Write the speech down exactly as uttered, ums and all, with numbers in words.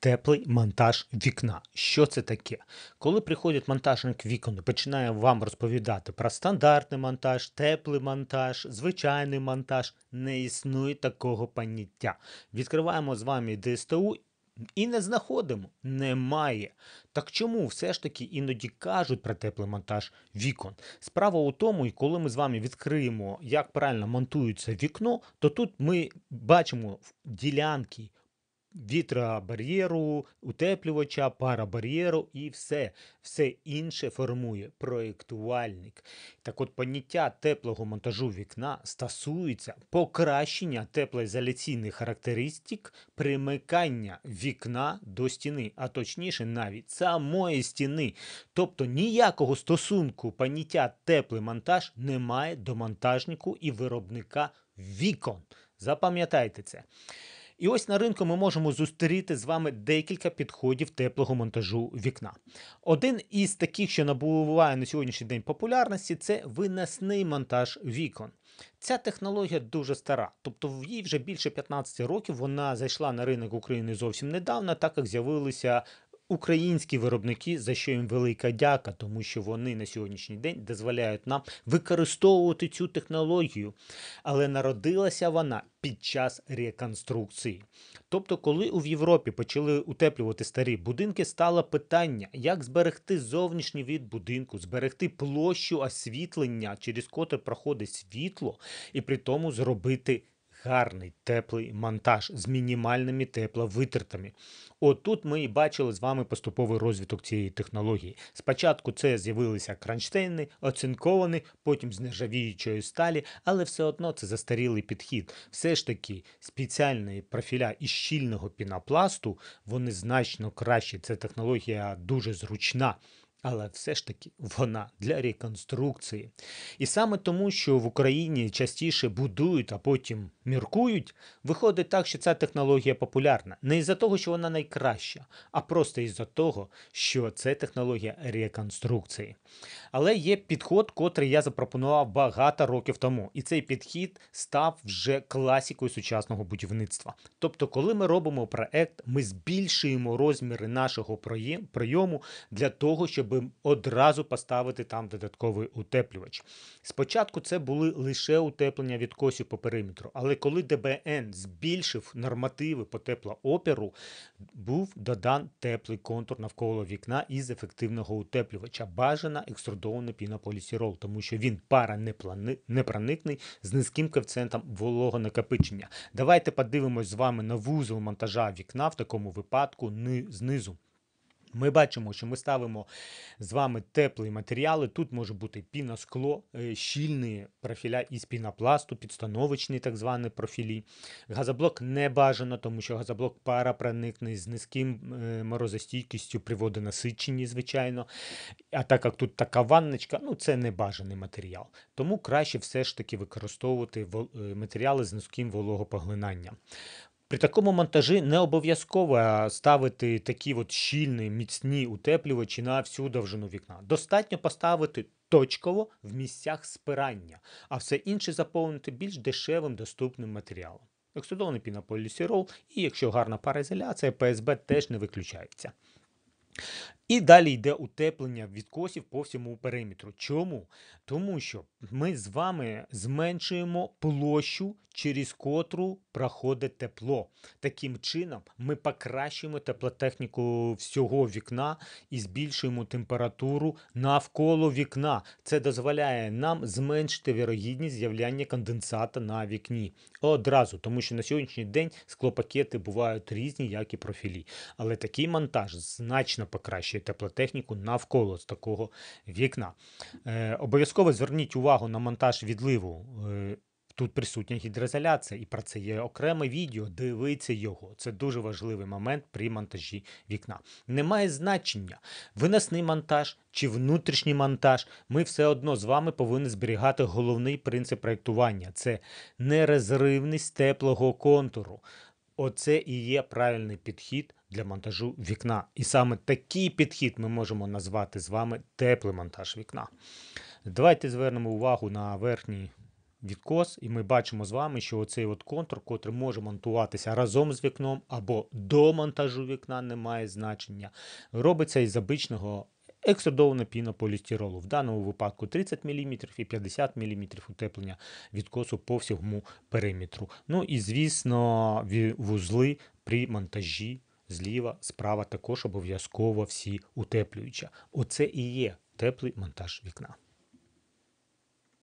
Теплий монтаж вікна. Що це таке? Коли приходить монтажник вікон і починає вам розповідати про стандартний монтаж, теплий монтаж, звичайний монтаж, не існує такого поняття. Відкриваємо з вами ДСТУ і не знаходимо. Немає. Так чому все ж таки іноді кажуть про теплий монтаж вікон? Справа у тому, і коли ми з вами відкриємо, як правильно монтується вікно, то тут ми бачимо ділянки вітробар'єру, утеплювача, парабар'єру і все. Все інше формує проєктувальник. Так от поняття теплого монтажу вікна стосується покращення теплоізоляційних характеристик примикання вікна до стіни, а точніше навіть самої стіни. Тобто ніякого стосунку поняття теплий монтаж немає до монтажнику і виробника вікон. Запам'ятайте це. І ось на ринку ми можемо зустріти з вами декілька підходів теплого монтажу вікна. Один із таких, що набуває на сьогоднішній день популярності, це виносний монтаж вікон. Ця технологія дуже стара, тобто їй вже більше п'ятнадцять років, вона зайшла на ринок України зовсім недавно, так як з'явилися українські виробники, за що їм велика дяка, тому що вони на сьогоднішній день дозволяють нам використовувати цю технологію. Але народилася вона під час реконструкції. Тобто, коли у Європі почали утеплювати старі будинки, стало питання, як зберегти зовнішній від будинку, зберегти площу освітлення, через котре проходить світло, і при тому зробити гарний теплий монтаж з мінімальними тепловитратами. От тут ми і бачили з вами поступовий розвиток цієї технології. Спочатку це з'явилися кронштейни, оцинковані, потім з нержавіючої сталі, але все одно це застарілий підхід. Все ж таки спеціальні профіля із щільного пінопласту, вони значно кращі. Ця технологія дуже зручна. Але все ж таки вона для реконструкції. І саме тому, що в Україні частіше будують, а потім міркують, виходить так, що ця технологія популярна. Не із-за того, що вона найкраща, а просто із-за того, що це технологія реконструкції. Але є підход, котрий я запропонував багато років тому. І цей підхід став вже класикою сучасного будівництва. Тобто, коли ми робимо проект, ми збільшуємо розміри нашого прийому для того, щоб одразу поставити там додатковий утеплювач. Спочатку це були лише утеплення відкосів по периметру, але коли ДБН збільшив нормативи по теплоопіру, був додан теплий контур навколо вікна із ефективного утеплювача. Бажано екструдований пінополістирол, тому що він паранепроникний з низьким коефіцієнтом вологонакопичення. Давайте подивимось з вами на вузол монтажа вікна в такому випадку знизу. Ми бачимо, що ми ставимо з вами теплі матеріали. Тут може бути піноскло, щільні профіля із пінопласту, підстановочні так звані профілі. Газоблок не бажано, тому що газоблок парапроникний з низьким морозостійкістю при водонасиченні, звичайно. А так як тут така ванночка, ну це не бажаний матеріал. Тому краще все ж таки використовувати матеріали з низьким вологопоглинанням. При такому монтажі не обов'язково ставити такі от щільні, міцні утеплювачі на всю довжину вікна. Достатньо поставити точково в місцях спирання, а все інше заповнити більш дешевим доступним матеріалом. Екструдований пінополістирол і, якщо гарна пароізоляція, ПСБ теж не виключається. І далі йде утеплення відкосів по всьому периметру. Чому? Тому що ми з вами зменшуємо площу, через котру проходить тепло. Таким чином ми покращуємо теплотехніку всього вікна і збільшуємо температуру навколо вікна. Це дозволяє нам зменшити вірогідність з'являння конденсата на вікні. Одразу, тому що на сьогоднішній день склопакети бувають різні, як і профілі. Але такий монтаж значно покращує теплотехніку навколо з такого вікна. Е, обов'язково зверніть увагу на монтаж відливу. Е, Тут присутня гідроізоляція, і про це є окреме відео, дивіться його. Це дуже важливий момент при монтажі вікна. Немає значення, виносний монтаж чи внутрішній монтаж, ми все одно з вами повинні зберігати головний принцип проєктування. Це нерозривність теплого контуру. Оце і є правильний підхід для монтажу вікна. І саме такий підхід ми можемо назвати з вами теплий монтаж вікна. Давайте звернемо увагу на верхній відкос, і ми бачимо з вами, що оцей от контур, котрий може монтуватися разом з вікном або до монтажу вікна, не має значення, робиться із обичного екструдованого пінополістиролу. В даному випадку тридцять міліметрів і п'ятдесят міліметрів утеплення відкосу по всьому периметру. Ну і, звісно, ві- вузли при монтажі зліва, справа також обов'язково всі утеплюючі. Оце і є теплий монтаж вікна.